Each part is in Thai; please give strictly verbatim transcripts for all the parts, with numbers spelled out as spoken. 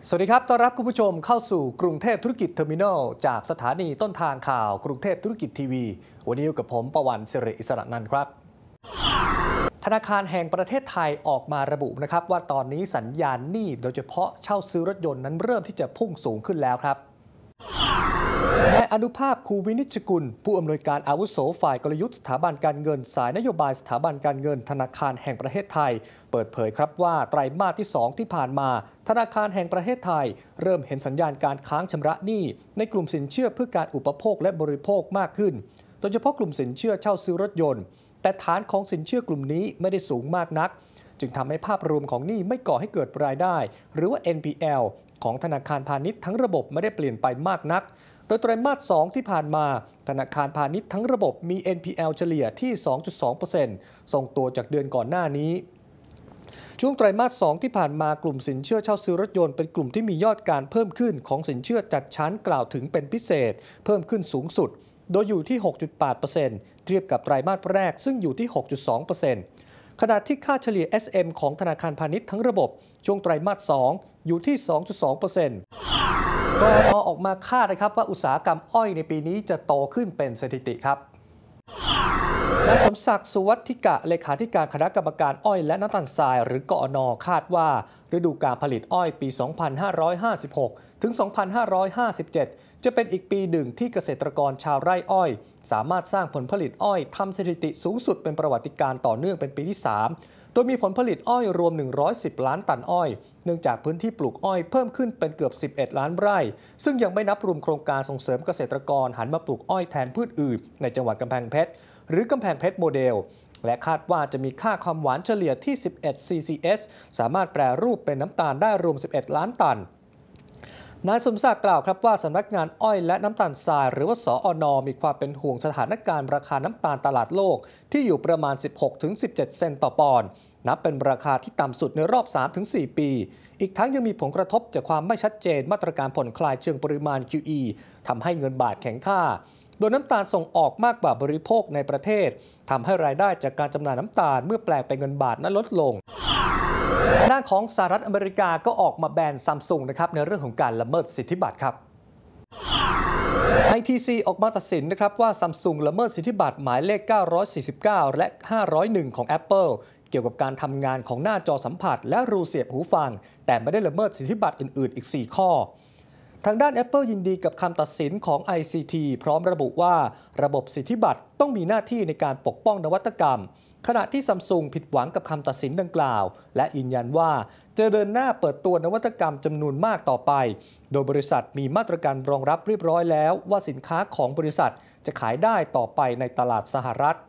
สวัสดีครับต้อนรับคุณผู้ชมเข้าสู่กรุงเทพธุรกิจเทอร์มินอลจากสถานีต้นทางข่าวกรุงเทพธุรกิจทีวีวันนี้อยู่กับผมประวันศิริอิสระนันท์ครับธนาคารแห่งประเทศไทยออกมาระบุนะครับว่าตอนนี้สัญญาณหนี้โดยเฉพาะเช่าซื้อรถยนต์นั้นเริ่มที่จะพุ่งสูงขึ้นแล้วครับนายอนุภาพคูวินิจกุลผู้อำนวยการอาวุโสฝ่ายกลยุทธ์สถาบันการเงินสายนโยบายสถาบันการเงินธนาคารแห่งประเทศไทยเปิดเผยครับว่าไตรมาสที่สองที่ผ่านมาธนาคารแห่งประเทศไทยเริ่มเห็นสัญญาณการค้างชำระหนี้ในกลุ่มสินเชื่อเพื่อการอุปโภคและบริโภคมากขึ้นโดยเฉพาะกลุ่มสินเชื่อเช่าซื้อรถยนต์แต่ฐานของสินเชื่อกลุ่มนี้ไม่ได้สูงมากนักจึงทำให้ภาพรวมของหนี้ไม่ก่อให้เกิดรายได้หรือว่า เอ็น พี แอล ของธนาคารพาณิชย์ทั้งระบบไม่ได้เปลี่ยนไปมากนักโดยไตรมาสสองที่ผ่านมาธนาคารพาณิชย์ทั้งระบบมี เอ็น พี แอล เฉลี่ยที่ สองจุดสองเปอร์เซ็นต์ ทรงตัวจากเดือนก่อนหน้านี้ช่วงไตรมาสสองที่ผ่านมากลุ่มสินเชื่อเช่าซื้อรถยนต์เป็นกลุ่มที่มียอดการเพิ่มขึ้นของสินเชื่อจัดชั้นกล่าวถึงเป็นพิเศษเพิ่มขึ้นสูงสุดโดยอยู่ที่ หกจุดแปดเปอร์เซ็นต์ เทียบกับไตรมาสแรกซึ่งอยู่ที่ หกจุดสองเปอร์เซ็นต์ ขณะที่ค่าเฉลี่ย เอส เอ็ม ของธนาคารพาณิชย์ทั้งระบบช่วงไตรมาสสองอยู่ที่ สองจุดสองเปอร์เซ็นต์กอรออกมาคาดนะครับว่าอุตสาหกรรมอ้อยในปีนี้จะโตขึ้นเป็นสถิติครับนายสมศักดิ์สุวัฒน์กะเลขาธิการคณะกรรมการอ้อยและน้ำตาลทรายหรือกอนคาดว่าฤดูการผลิตอ้อยปี สองพันห้าร้อยห้าสิบหก ถึง สองพันห้าร้อยห้าสิบเจ็ด จะเป็นอีกปีหนึ่งที่เกษตรกรชาวไร่อ้อยสามารถสร้างผลผลิตอ้อยทำสถิติสูงสุดเป็นประวัติการณ์ต่อเนื่องเป็นปีที่สามโดยมีผลผลิตอ้อยรวมหนึ่งร้อยสิบล้านตันอ้อยเนื่องจากพื้นที่ปลูกอ้อยเพิ่มขึ้นเป็นเกือบสิบเอ็ดล้านไร่ซึ่งยังไม่นับรวมโครงการส่งเสริมเกษตรกรหันมาปลูกอ้อยแทนพืชอื่นในจังหวัดกำแพงเพชรหรือกำแพงเพชรโมเดลและคาดว่าจะมีค่าความหวานเฉลี่ยที่สิบเอ็ด ซี ซี เอส สามารถแปรรูปเป็นน้ำตาลได้รวมสิบเอ็ดล้านตันนายสมศักดิ์กล่าวครับว่าสำนักงานอ้อยและน้ำตาลทรายหรือว่าสอน มีความเป็นห่วงสถานการณ์ราคาน้ำตาลตลาดโลกที่อยู่ประมาณ สิบหกถึงสิบเจ็ด เซนต์ต่อปอนด์นับเป็นราคาที่ต่ำสุดในรอบ สามถึงสี่ ปีอีกทั้งยังมีผลกระทบจากความไม่ชัดเจนมาตรการผ่อนคลายเชิงปริมาณ คิว อี ทำให้เงินบาทแข็งค่าโดยน้ำตาลส่งออกมากกว่าบริโภคในประเทศทำให้รายได้จากการจำหน่ายน้ำตาลเมื่อแปลงเป็นเงินบาทนั้นลดลงทางด้านของสหรัฐอเมริกาก็ออกมาแบนซัมซุงนะครับในเรื่องของการละเมิดสิทธิบัตรครับ ไอ ที ซี ออกมาตัดสินนะครับว่า Samsung ละเมิดสิทธิบัตรหมายเลขเก้าร้อยสี่สิบเก้าและห้าร้อยเอ็ดของ Apple เกี่ยวกับการทำงานของหน้าจอสัมผัสและรูเสียบหูฟังแต่ไม่ได้ละเมิดสิทธิบัตรอื่นๆอีกสี่ข้อทางด้าน Apple ยินดีกับคำตัดสินของ ไอ ซี ที พร้อมระบุว่าระบบสิทธิบัตรต้องมีหน้าที่ในการปกป้องนวัตกรรมขณะที่ Samsung ผิดหวังกับคำตัดสินดังกล่าวและยืนยันว่าจะเดินหน้าเปิดตัวนวัตกรรมจำนวนมากต่อไปโดยบริษัทมีมาตรการรองรับเรียบร้อยแล้วว่าสินค้าของบริษัทจะขายได้ต่อไปในตลาดสหรัฐ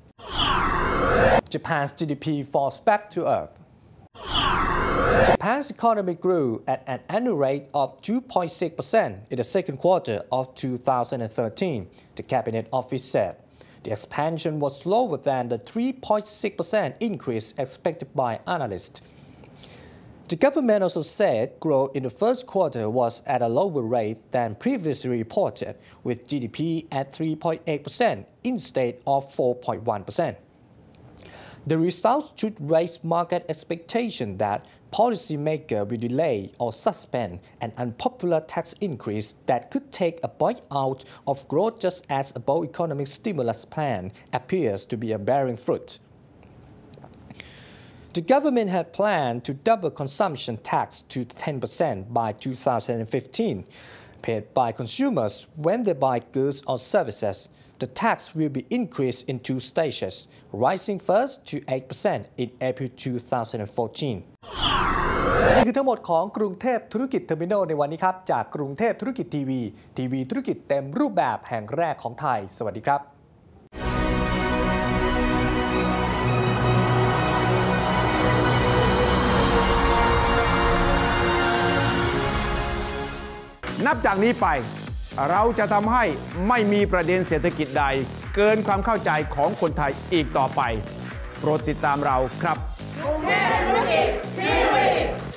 Japan's จี ดี พี falls back to earth Japan's economy grew at an annual rate of two point six percent in the second quarter of two thousand thirteen, the cabinet office said. The expansion was slower than the three point six percent increase expected by analysts. The government also said growth in the first quarter was at a lower rate than previously reported, with G D P at three point eight percent instead of four point one percent. The results should raise market expectation that policymakers will delay or suspend an unpopular tax increase that could take a bite out of growth just as a bold economic stimulus plan appears to be bearing fruit. The government had planned to double consumption tax to ten percent by two thousand fifteen, paid by consumers when they buy goods or services.The tax will be increased in two stages, rising first to eight percent in April two thousand fourteen. นี่คือทั้งหมดของกรุงเทพธุรกิจเทอร์มินอลในวันนี้ครับจากกรุงเทพธุรกิจทีวีทีวีธุรกิจเต็มรูปแบบแห่งแรกของไทยสวัสดีครับนับจากนี้ไปเราจะทำให้ไม่มีประเด็นเศรษฐกิจใดเกินความเข้าใจของคนไทยอีกต่อไปโปรดติดตามเราครับกรุงเทพธุรกิจทีวี